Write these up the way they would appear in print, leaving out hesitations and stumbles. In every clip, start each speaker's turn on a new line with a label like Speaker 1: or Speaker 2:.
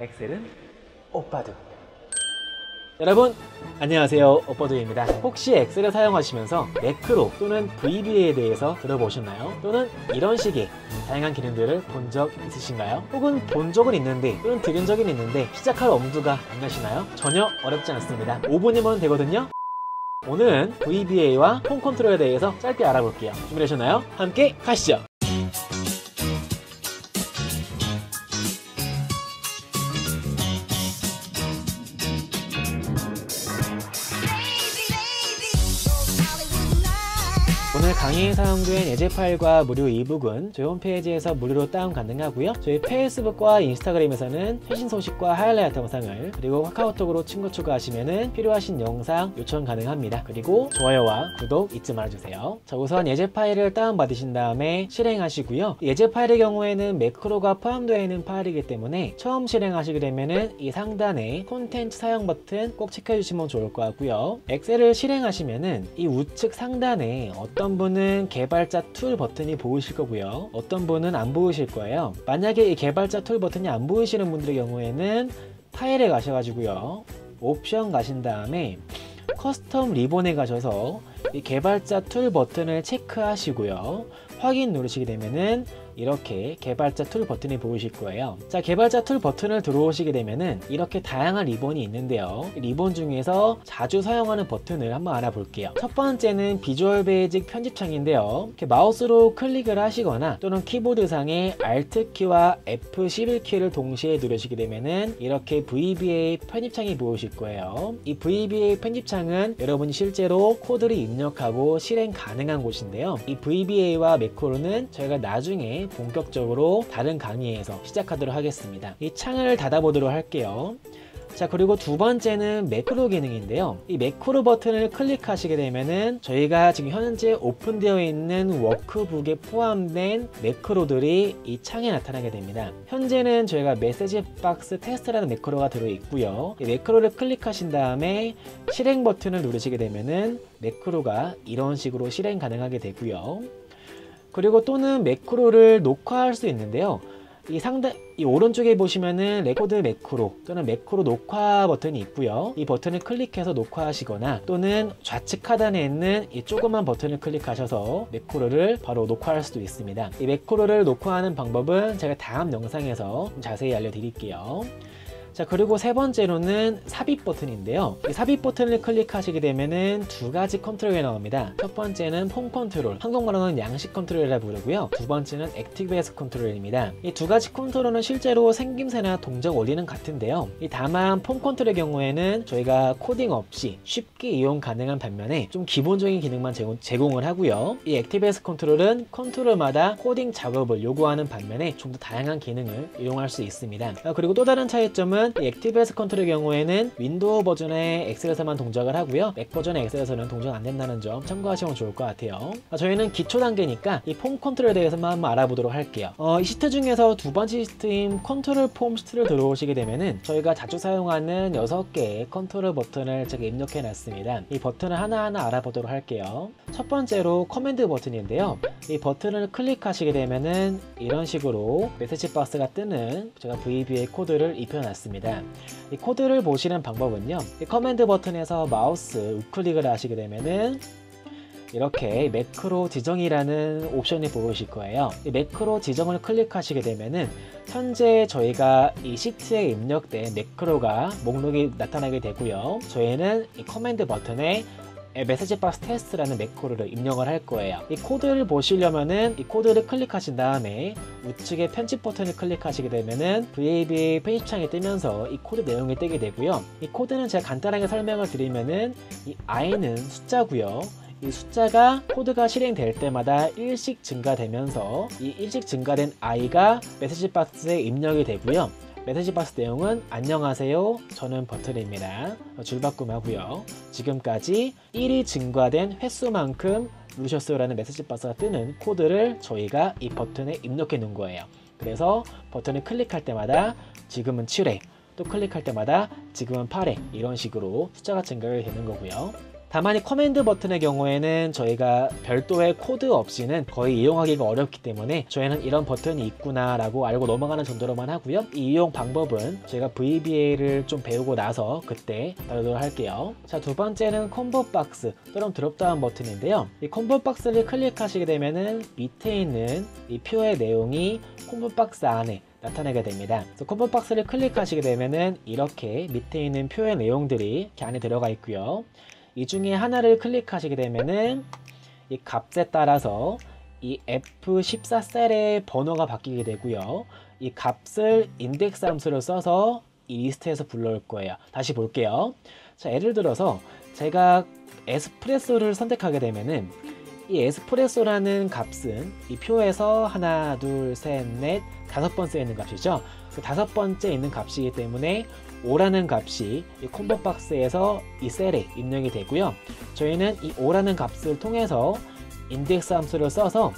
Speaker 1: 엑셀은 오빠도. 여러분 안녕하세요, 오빠도입니다. 혹시 엑셀을 사용하시면서 매크로 또는 VBA에 대해서 들어보셨나요? 또는 이런 식의 다양한 기능들을 본 적 있으신가요? 혹은 본 적은 있는데 또는 들은 적은 있는데 시작할 엄두가 안 나시나요? 전혀 어렵지 않습니다. 5분이면 되거든요. 오늘은 VBA와 폰 컨트롤에 대해서 짧게 알아볼게요. 준비되셨나요? 함께 가시죠. 오늘 강의에 사용된 예제 파일과 무료 이북은 저희 홈페이지에서 무료로 다운 가능하고요. 저희 페이스북과 인스타그램에서는 최신 소식과 하이라이트 영상을, 그리고 카카오톡으로 친구 추가하시면 필요하신 영상 요청 가능합니다. 그리고 좋아요와 구독 잊지 말아주세요. 자, 우선 예제 파일을 다운 받으신 다음에 실행하시고요. 예제 파일의 경우에는 매크로가 포함되어 있는 파일이기 때문에 처음 실행하시게 되면은 이 상단에 콘텐츠 사용 버튼 꼭 체크해 주시면 좋을 것 같고요. 엑셀을 실행하시면은 이 우측 상단에 어떤 분은 개발자 툴 버튼이 보이실 거고요. 어떤 분은 안 보이실 거예요. 만약에 이 개발자 툴 버튼이 안 보이시는 분들의 경우에는 파일에 가셔가지고요. 옵션 가신 다음에 커스텀 리본에 가셔서 이 개발자 툴 버튼을 체크하시고요. 확인 누르시게 되면은 이렇게 개발자 툴 버튼이 보이실 거예요. 자, 개발자 툴 버튼을 들어오시게 되면은 이렇게 다양한 리본이 있는데요. 리본 중에서 자주 사용하는 버튼을 한번 알아볼게요. 첫 번째는 비주얼 베이직 편집창인데요. 이렇게 마우스로 클릭을 하시거나 또는 키보드상의 Alt 키와 F11키를 동시에 누르시게 되면은 이렇게 VBA 편집창이 보이실 거예요. 이 VBA 편집창은 여러분이 실제로 코드를 입력하고 실행 가능한 곳인데요. 이 VBA와 매크로는 저희가 나중에 본격적으로 다른 강의에서 시작하도록 하겠습니다. 이 창을 닫아보도록 할게요. 자, 그리고 두 번째는 매크로 기능인데요. 이 매크로 버튼을 클릭하시게 되면은 저희가 지금 현재 오픈되어 있는 워크북에 포함된 매크로들이 이 창에 나타나게 됩니다. 현재는 저희가 메시지 박스 테스트라는 매크로가 들어있고요. 이 매크로를 클릭하신 다음에 실행 버튼을 누르시게 되면은 매크로가 이런 식으로 실행 가능하게 되고요. 그리고 또는 매크로를 녹화할 수 있는데요. 이 오른쪽에 보시면은 레코드 매크로 또는 매크로 녹화 버튼이 있고요. 이 버튼을 클릭해서 녹화하시거나 또는 좌측 하단에 있는 이 조그만 버튼을 클릭하셔서 매크로를 바로 녹화할 수도 있습니다. 이 매크로를 녹화하는 방법은 제가 다음 영상에서 자세히 알려드릴게요. 자, 그리고 세 번째로는 삽입 버튼인데요. 이 삽입 버튼을 클릭하시게 되면은 두 가지 컨트롤이 나옵니다. 첫 번째는 폼 컨트롤, 한국말로는 양식 컨트롤이라고 부르고요. 두 번째는 액티베이스 컨트롤입니다. 이 두 가지 컨트롤은 실제로 생김새나 동작 원리는 같은데요. 다만 폼 컨트롤의 경우에는 저희가 코딩 없이 쉽게 이용 가능한 반면에 좀 기본적인 기능만 제공을 하고요. 이 액티베이스 컨트롤은 컨트롤마다 코딩 작업을 요구하는 반면에 좀 더 다양한 기능을 이용할 수 있습니다. 그리고 또 다른 차이점은 이 액티베이스 컨트롤의 경우에는 윈도우 버전의 엑셀에서만 동작을 하고요. 맥 버전의 엑셀에서는 동작 안 된다는 점 참고하시면 좋을 것 같아요. 저희는 기초 단계니까 이 폼 컨트롤에 대해서만 한번 알아보도록 할게요. 이 시트 중에서 두 번째 시트인 컨트롤 폼 시트를 들어오시게 되면은 저희가 자주 사용하는 6개의 컨트롤 버튼을 제가 입력해 놨습니다. 이 버튼을 하나하나 알아보도록 할게요. 첫 번째로 커맨드 버튼인데요. 이 버튼을 클릭하시게 되면은 이런 식으로 메시지 박스가 뜨는 제가 VBA 코드를 입혀놨습니다. 이 코드를 보시는 방법은요. 이 커맨드 버튼에서 마우스 우클릭을 하시게 되면은 이렇게 매크로 지정이라는 옵션이 보이실 거예요. 이 매크로 지정을 클릭하시게 되면은 현재 저희가 이 시트에 입력된 매크로가 목록이 나타나게 되고요. 저희는 이 커맨드 버튼에 메시지 박스 테스트라는 매크로를 입력을 할 거예요. 이 코드를 보시려면은 이 코드를 클릭하신 다음에 우측에 편집 버튼을 클릭하시게 되면은 VBA 편집창이 뜨면서 이 코드 내용이 뜨게 되고요. 이 코드는 제가 간단하게 설명을 드리면은 이 i는 숫자고요. 이 숫자가 코드가 실행될 때마다 1씩 증가되면서 이 1씩 증가된 i가 메시지 박스에 입력이 되고요. 메시지 박스 내용은 안녕하세요, 저는 버튼입니다. 줄바꿈하고요. 지금까지 1이 증가된 횟수만큼 누르셨어요 라는 메시지 박스가 뜨는 코드를 저희가 이 버튼에 입력해 놓은 거예요. 그래서 버튼을 클릭할 때마다 지금은 7회, 또 클릭할 때마다 지금은 8회, 이런 식으로 숫자가 증가가 되는 거고요. 다만 이 커맨드 버튼의 경우에는 저희가 별도의 코드 없이는 거의 이용하기가 어렵기 때문에 저희는 이런 버튼이 있구나 라고 알고 넘어가는 정도로만 하고요. 이 이용 방법은 저희가 VBA를 좀 배우고 나서 그때 다루도록 할게요. 자, 두 번째는 콤보 박스 또는 드롭다운 버튼인데요. 이 콤보 박스를 클릭하시게 되면은 밑에 있는 이 표의 내용이 콤보 박스 안에 나타나게 됩니다. 그래서 콤보 박스를 클릭하시게 되면은 이렇게 밑에 있는 표의 내용들이 이렇게 안에 들어가 있고요. 이 중에 하나를 클릭하시게 되면은 이 값에 따라서 이 F14 셀의 번호가 바뀌게 되고요. 이 값을 인덱스 함수를 써서 이 리스트에서 불러올 거예요. 다시 볼게요. 자, 예를 들어서 제가 에스프레소를 선택하게 되면은 이 에스프레소라는 값은 이 표에서 하나, 둘, 셋, 넷, 다섯 번째 있는 값이죠. 그 다섯 번째 있는 값이기 때문에 5라는 값이 이 콤보 박스에서 이 셀에 입력이 되고요. 저희는 이 5라는 값을 통해서 인덱스 함수를 써서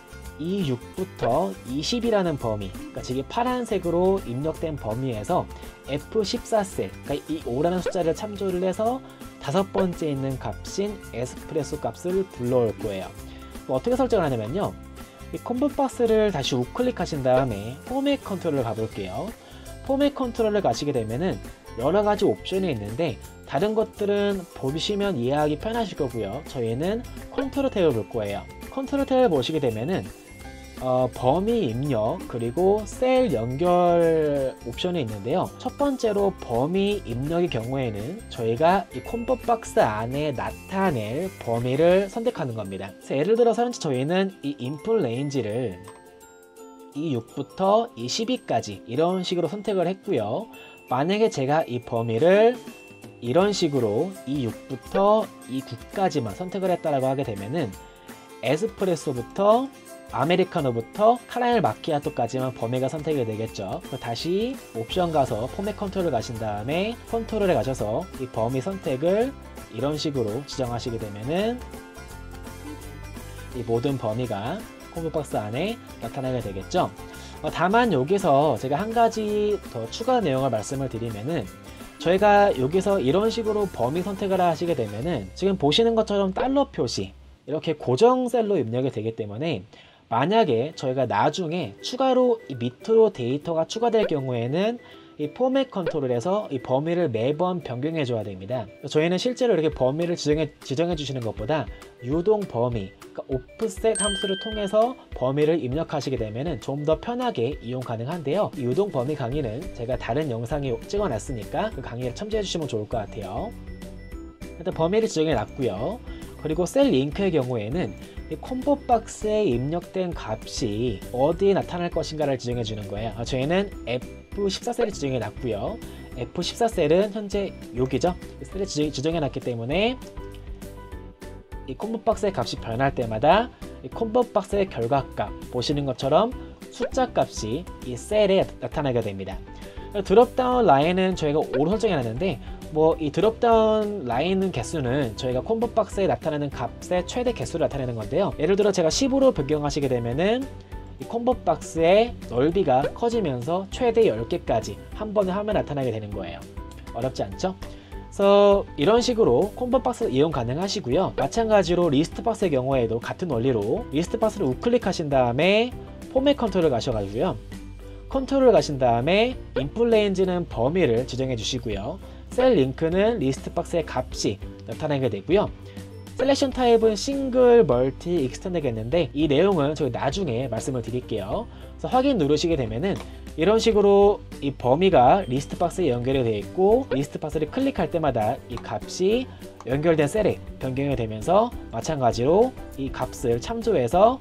Speaker 1: 26부터 20이라는 범위, 그러니까 지금 파란색으로 입력된 범위에서 F14 셀, 그러니까 이 5라는 숫자를 참조를 해서 다섯 번째 있는 값인 에스프레소 값을 불러올 거예요. 어떻게 설정을 하냐면요. 이 콤보 박스를 다시 우클릭하신 다음에 포맷 컨트롤을 가볼게요. 포맷 컨트롤을 가시게 되면은 여러 가지 옵션이 있는데 다른 것들은 보시면 이해하기 편하실 거고요. 저희는 컨트롤 탭을 볼 거예요. 컨트롤 탭을 보시게 되면은 범위 입력 그리고 셀 연결 옵션이 있는데요. 첫 번째로 범위 입력의 경우에는 저희가 이 콤보 박스 안에 나타낼 범위를 선택하는 겁니다. 그래서 예를 들어서 저희는 이 인풋 레인지를 이 6부터 이 12까지 이런 식으로 선택을 했고요. 만약에 제가 이 범위를 이런 식으로 이 6부터 이 9까지만 선택을 했다라고 하게 되면은 에스프레소부터 아메리카노부터 카라멜 마키아토까지만 범위가 선택이 되겠죠. 다시 옵션 가서 포맷 컨트롤 가신 다음에 컨트롤에 가셔서 이 범위 선택을 이런 식으로 지정하시게 되면은 이 모든 범위가 콤보 박스 안에 나타나게 되겠죠. 다만 여기서 제가 한 가지 더 추가 내용을 말씀을 드리면은 저희가 여기서 이런 식으로 범위 선택을 하시게 되면은 지금 보시는 것처럼 달러 표시 이렇게 고정 셀로 입력이 되기 때문에 만약에 저희가 나중에 추가로 이 밑으로 데이터가 추가될 경우에는 이 포맷 컨트롤에서 이 범위를 매번 변경해 줘야 됩니다. 저희는 실제로 이렇게 범위를 지정해 주시는 것보다 유동 범위, 그러니까 오프셋 함수를 통해서 범위를 입력하시게 되면 좀 더 편하게 이용 가능한데요. 이 유동 범위 강의는 제가 다른 영상에 찍어 놨으니까 그 강의를 참조해 주시면 좋을 것 같아요. 일단 범위를 지정해 놨고요. 그리고 셀 링크의 경우에는 이 콤보 박스에 입력된 값이 어디에 나타날 것인가를 지정해 주는 거예요. 저희는 F14셀을 지정해 놨고요. F14셀은 현재 여기죠. 셀을 지정해 놨기 때문에 이 콤보 박스의 값이 변할 때마다 이 콤보 박스의 결과값 보시는 것처럼 숫자 값이 이 셀에 나타나게 됩니다. 드롭다운 라인은 저희가 5로 설정해 놨는데 이 드롭다운 라인 개수는 저희가 콤보 박스에 나타나는 값의 최대 개수를 나타내는 건데요. 예를 들어 제가 10으로 변경하시게 되면은 이 콤보 박스의 넓이가 커지면서 최대 10개까지 한 번에 하면 나타나게 되는 거예요. 어렵지 않죠? 그래서 이런 식으로 콤보 박스 이용 가능하시고요. 마찬가지로 리스트 박스의 경우에도 같은 원리로 리스트 박스를 우클릭하신 다음에 포맷 컨트롤 가셔가지고요. 컨트롤 가신 다음에 인풋 레인지는 범위를 지정해 주시고요. 셀 링크는 리스트 박스의 값이 나타나게 되고요. 셀렉션 타입은 싱글, 멀티, 익스텐드겠는데 이 내용은 저희 나중에 말씀을 드릴게요. 그래서 확인 누르시게 되면은 이런 식으로 이 범위가 리스트 박스에 연결이 되어 있고 리스트 박스를 클릭할 때마다 이 값이 연결된 셀에 변경이 되면서 마찬가지로 이 값을 참조해서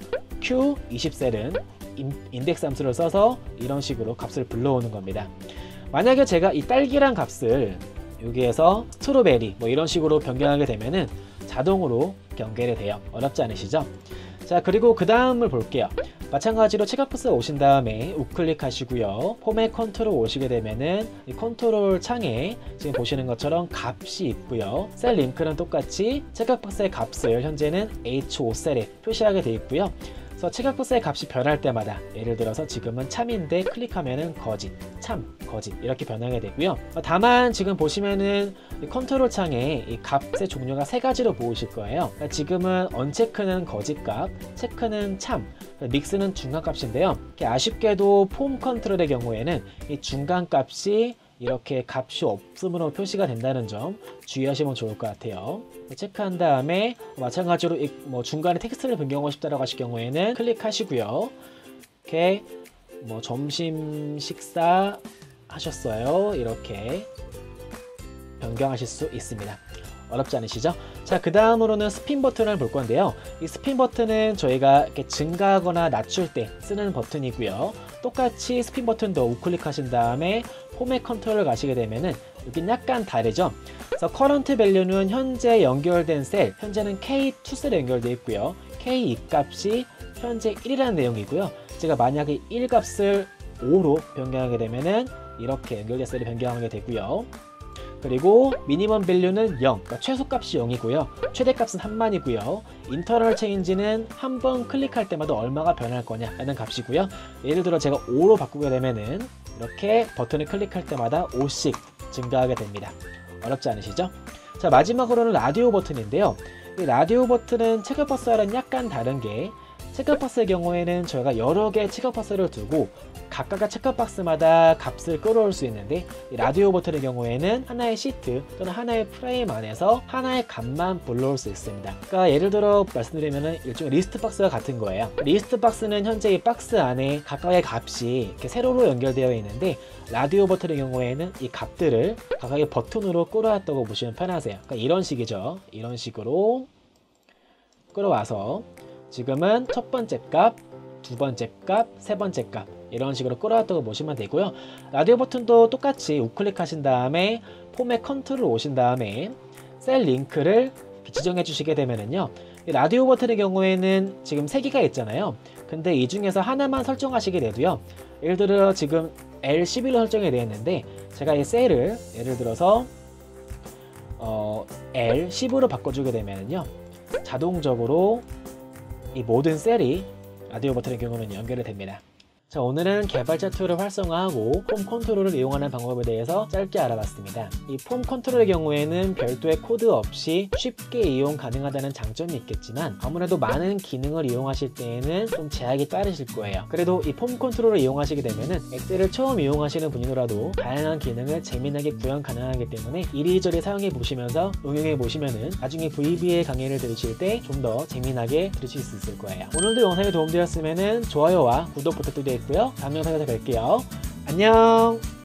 Speaker 1: Q20셀은 인덱스 함수를 써서 이런 식으로 값을 불러오는 겁니다. 만약에 제가 이 딸기란 값을 여기에서 스트로베리 이런 식으로 변경하게 되면은 자동으로 연결이 돼요. 어렵지 않으시죠? 자, 그리고 그 다음을 볼게요. 마찬가지로 체크박스 오신 다음에 우클릭 하시고요. 포맷 컨트롤 오시게 되면은 이 컨트롤 창에 지금 보시는 것처럼 값이 있고요. 셀 링크는 똑같이 체크박스의 값을 현재는 H5셀에 표시하게 되어 있고요. 그래서 체크박스의 값이 변할 때마다 예를 들어서 지금은 참인데 클릭하면은 거짓, 참, 거짓 이렇게 변하게 되고요. 다만 지금 보시면은 이 컨트롤 창에 이 값의 종류가 세 가지로 보이실 거예요. 그러니까 지금은 언체크는 거짓 값, 체크는 참, 믹스는 중간 값인데요. 아쉽게도 폼 컨트롤의 경우에는 이 중간 값이 이렇게 값이 없음으로 표시가 된다는 점 주의하시면 좋을 것 같아요. 체크한 다음에 마찬가지로 중간에 텍스트를 변경하고 싶다라고 하실 경우에는 클릭하시고요. 이렇게 점심 식사 하셨어요. 이렇게 변경하실 수 있습니다. 어렵지 않으시죠? 자, 그 다음으로는 스핀 버튼을 볼 건데요. 이 스핀 버튼은 저희가 이렇게 증가하거나 낮출 때 쓰는 버튼이고요. 똑같이 스핀 버튼도 우클릭하신 다음에 포맷 컨트롤을 가시게 되면은 여긴 약간 다르죠. 그래서 커런트 밸류는 현재 연결된 셀, 현재는 K2셀에 연결되어 있고요. K2 값이 현재 1이라는 내용이고요. 제가 만약에 1 값을 5로 변경하게 되면은 이렇게 연결된 셀을 변경하게 되고요. 그리고 미니멈 밸류는 0, 그러니까 최소값이 0이고요. 최대값은 3만이고요. 인터널 체인지는 한 번 클릭할 때마다 얼마가 변할 거냐라는 값이고요. 예를 들어 제가 5로 바꾸게 되면은 이렇게 버튼을 클릭할 때마다 5씩 증가하게 됩니다. 어렵지 않으시죠? 자, 마지막으로는 라디오 버튼인데요. 이 라디오 버튼은 체크박스와는 약간 다른 게 체크박스의 경우에는 저희가 여러 개의 체크박스를 두고 각각의 체크박스마다 값을 끌어올 수 있는데 이 라디오 버튼의 경우에는 하나의 시트 또는 하나의 프레임 안에서 하나의 값만 불러올 수 있습니다. 그러니까 예를 들어 말씀드리면 일종의 리스트 박스와 같은 거예요. 리스트 박스는 현재 이 박스 안에 각각의 값이 이렇게 세로로 연결되어 있는데 라디오 버튼의 경우에는 이 값들을 각각의 버튼으로 끌어왔다고 보시면 편하세요. 그러니까 이런 식이죠. 이런 식으로 끌어와서 지금은 첫 번째 값, 두 번째 값, 세 번째 값 이런 식으로 끌어왔다고 보시면 되고요. 라디오 버튼도 똑같이 우클릭 하신 다음에 포맷 컨트롤 오신 다음에 셀 링크를 지정해 주시게 되면은요, 이 라디오 버튼의 경우에는 지금 3개가 있잖아요. 근데 이 중에서 하나만 설정하시게 돼도요, 예를 들어 지금 L11로 설정이 되어 있는데 제가 이 셀을 예를 들어서 L10으로 바꿔주게 되면은요, 자동적으로 이 모든 셀이 라디오 버튼의 경우는 연결이 됩니다. 자, 오늘은 개발자 툴을 활성화하고 폼 컨트롤을 이용하는 방법에 대해서 짧게 알아봤습니다. 이 폼 컨트롤의 경우에는 별도의 코드 없이 쉽게 이용 가능하다는 장점이 있겠지만 아무래도 많은 기능을 이용하실 때에는 좀 제약이 따르실 거예요. 그래도 이 폼 컨트롤을 이용하시게 되면은 엑셀을 처음 이용하시는 분이더라도 다양한 기능을 재미나게 구현 가능하기 때문에 이리저리 사용해 보시면서 응용해 보시면은 나중에 VBA 강의를 들으실 때 좀 더 재미나게 들으실 수 있을 거예요. 오늘도 영상이 도움되었으면은 좋아요와 구독 부탁드리고요. 다음 영상에서 뵐게요. 안녕.